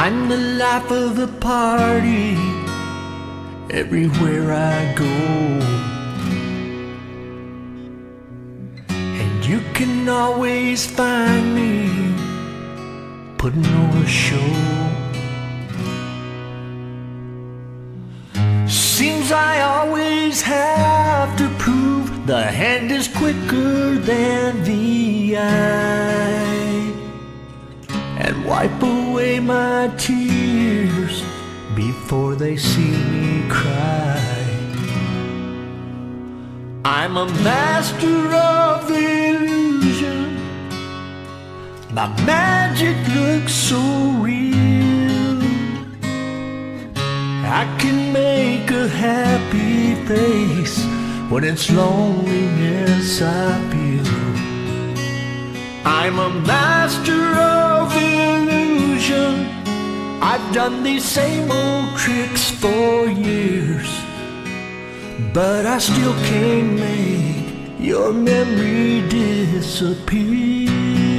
I'm the life of the party everywhere I go, and you can always find me putting on a show. Seems I always have to prove the hand is quicker than the eye, and wipe away my tears before they see me cry. I'm a master of illusion. My magic looks so real. I can make a happy face when it's loneliness I feel. I'm a master of illusion. I've done these same old tricks for years, but I still can't make your memory disappear.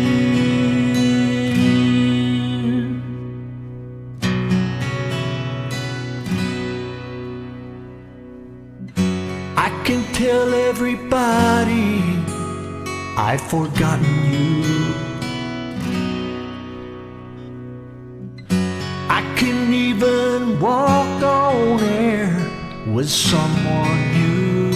I can tell everybody I've forgotten you. I can even walk on air with someone new,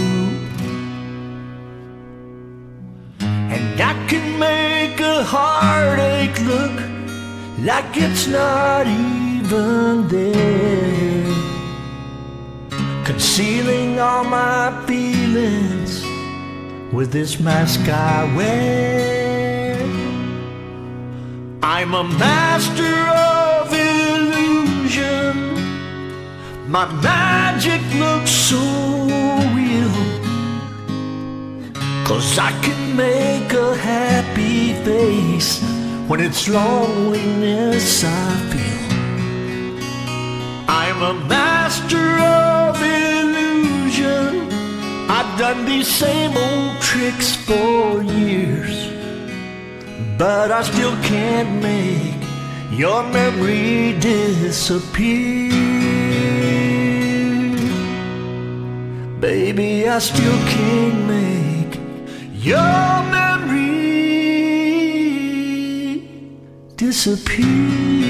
and I can make a heartache look like it's not even there, concealing all my feelings with this mask I wear. I'm a master of illusion. My magic looks so real, 'cause I can make a happy face when it's loneliness I feel. I'm a master of illusion. I've done these same old tricks for years, but I still can't make your memory disappear. Baby, I still can't make your memory disappear.